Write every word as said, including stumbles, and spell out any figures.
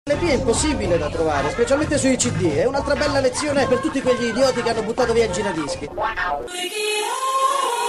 L'E P è impossibile da trovare, specialmente sui C D. È un'altra bella lezione per tutti quegli idioti che hanno buttato via il giradischi.